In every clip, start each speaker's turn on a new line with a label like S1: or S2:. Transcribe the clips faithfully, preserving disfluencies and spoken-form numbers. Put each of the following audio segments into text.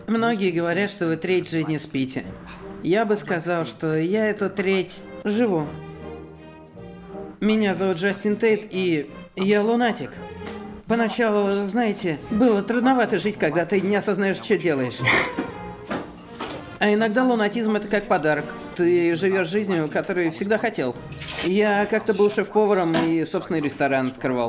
S1: Многие говорят, что вы треть жизни спите. Я бы сказал, что я эту треть живу. Меня зовут Джастин Тейт, и я лунатик. Поначалу, знаете, было трудновато жить, когда ты не осознаешь, что делаешь. А иногда лунатизм — это как подарок. Ты живешь жизнью, которую всегда хотел. Я как-то был шеф-поваром и собственный ресторан открывал.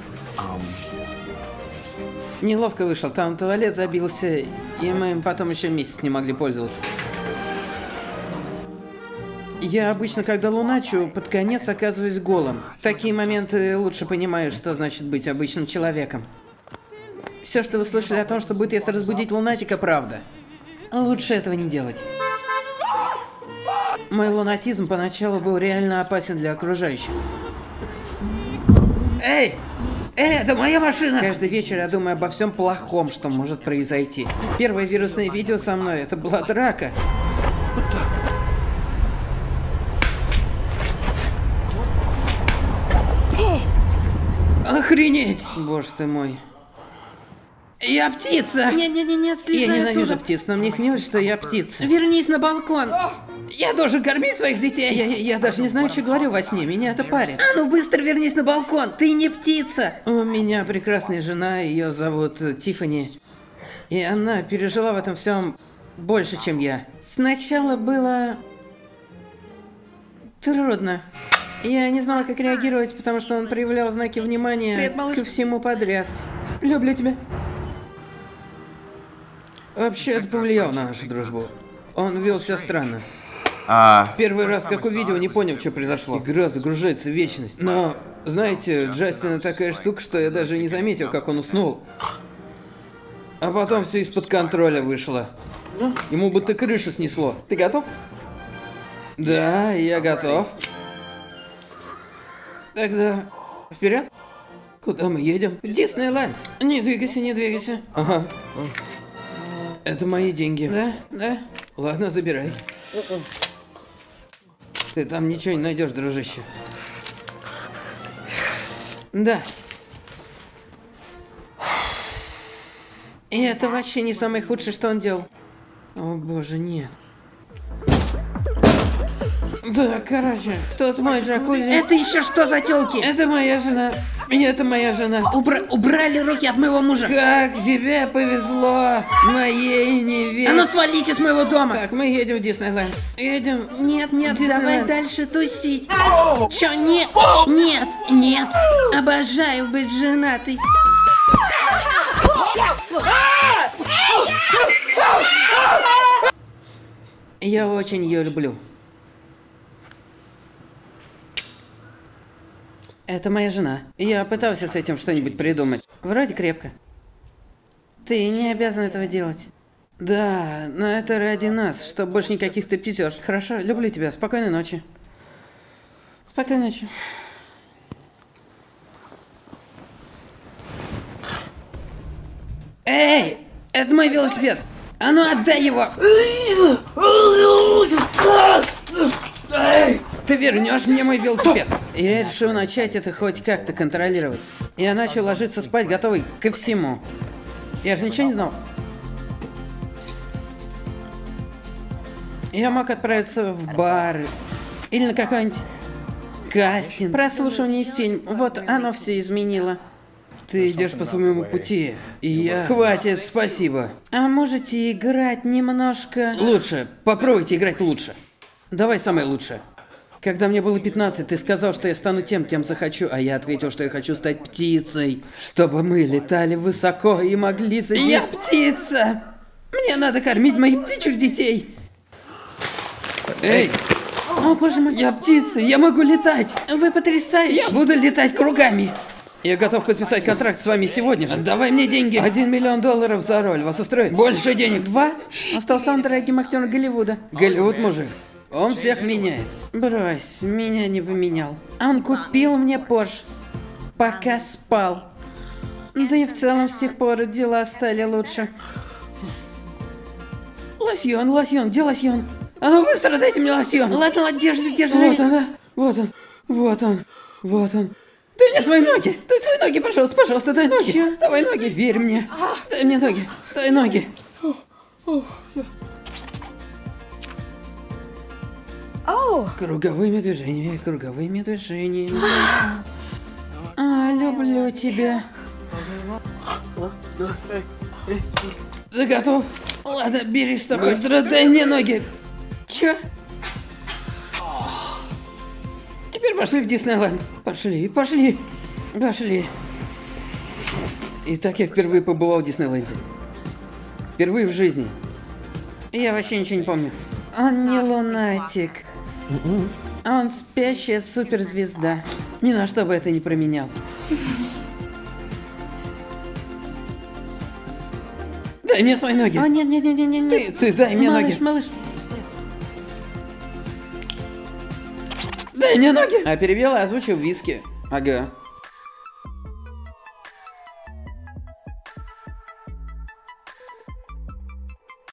S1: Неловко вышел, там туалет забился, и мы им потом еще месяц не могли пользоваться. Я обычно, когда луначу, под конец оказываюсь голым. В такие моменты лучше понимаешь, что значит быть обычным человеком. Все, что вы слышали о том, что будет, если разбудить лунатика, правда. Лучше этого не делать. Мой лунатизм поначалу был реально опасен для окружающих. Эй! Эй, это моя машина! Каждый вечер я думаю обо всем плохом, что может произойти. Первое вирусное видео со мной — это была драка. Охренеть! Боже ты мой. Я птица!
S2: Не-не-не, слезай
S1: Я ненавижу
S2: оттуда.
S1: птиц, но мне снилось, что я птица.
S2: Вернись на балкон.
S1: Я должен кормить своих детей! Я, я, я даже не знаю, что говорю во сне, меня это парит.
S2: А ну быстро вернись на балкон, ты не птица.
S1: У меня прекрасная жена, ее зовут Тиффани. И она пережила в этом всем больше, чем я. Сначала было трудно. Я не знала, как реагировать, потому что он проявлял знаки внимания
S2: Привет, малыш.
S1: ко всему подряд. Люблю тебя. Вообще, это повлияло на нашу дружбу. Он вел себя странно.
S3: А,
S1: Первый раз, как увидел, не понял, что произошло. Игра загружается в вечность. Но, знаете, Джастина такая штука, что я даже не заметил, как он уснул. А потом все из-под контроля вышло. Ему будто крышу снесло. Ты готов? Да, я готов. Тогда вперед. Куда мы едем? В Диснейленд. Не двигайся, не двигайся. Ага. Это мои деньги. Да, да. Ладно, забирай. Ты там ничего не найдешь, дружище. Да. И это вообще не самое худшее, что он делал. О боже, нет. Да, короче, тут мой джакузи.
S2: Это еще что за тёлки?
S1: Это моя жена. И это моя жена.
S2: Убра- убрали руки от моего мужа.
S1: Как тебе повезло, моей невесте.
S2: А ну свалите с моего дома.
S1: Так, мы едем в Диснейленд. Едем.
S2: Нет, нет,
S1: Диснейленд.
S2: давай дальше тусить. Чё, нет, нет, нет. Обожаю быть женатой.
S1: Я очень ее люблю. Это моя жена. Я пытался с этим что-нибудь придумать. Вроде крепко. Ты не обязан этого делать. Да, но это ради нас, чтобы больше никаких стриптизерш. Хорошо, люблю тебя. Спокойной ночи. Спокойной ночи. Эй! Это мой велосипед! А ну отдай его! Ты вернешь мне мой велосипед. И я решил начать это хоть как-то контролировать. Я начал ложиться спать, готовый ко всему. Я же ничего не знал. Я мог отправиться в бар или на какой-нибудь кастинг, прослушивание фильм. Вот оно все изменило. Ты идешь по своему пути, и я... Хватит, спасибо. А можете играть немножко... Лучше, попробуйте играть лучше. Давай самое лучшее. Когда мне было пятнадцать, ты сказал, что я стану тем, кем захочу, а я ответил, что я хочу стать птицей, чтобы мы летали высоко и могли задеть... Я птица! Мне надо кормить моих птичьих детей! Эй! О, боже мой, я птица, я могу летать! Вы потрясающие! Я буду летать кругами! Я готов подписать контракт с вами сегодня же. Отдавай мне деньги. Один миллион долларов за роль. Вас устроит? Больше денег. Два? Он стал самым дорогим актером Голливуда. Голливуд, мужик. Он всех меняет. Брось, меня не поменял. Он купил мне Порш, пока спал. Да и в целом с тех пор дела стали лучше. Лосьон, лосьон, где лосьон? А ну быстро дайте мне лосьон.
S2: Ладно, ладно, держи, держи.
S1: Вот он, да? Вот он, вот он, вот он. Дай мне свои ноги! Дай свои ноги, пожалуйста, пожалуйста, дай ноги!
S2: Чё?
S1: Давай ноги, верь мне! Дай мне ноги! Дай ноги! Круговыми движениями, круговыми движениями. А, люблю тебя. Ты готов? Ладно, бери что быстро, дай мне ноги. Чё? Теперь пошли в Диснейленд. Пошли, пошли, пошли. Итак, я впервые побывал в Диснейленде. Впервые в жизни. Я вообще ничего не помню. Он не лунатик. Он спящая суперзвезда. Ни на что бы это не променял. Дай мне свои ноги.
S2: О, нет, нет, нет, нет, нет.
S1: Ты, ты дай мне
S2: малыш,
S1: ноги.
S2: Малыш,
S1: Дай мне ноги. А перевел и озвучил виски. Ага.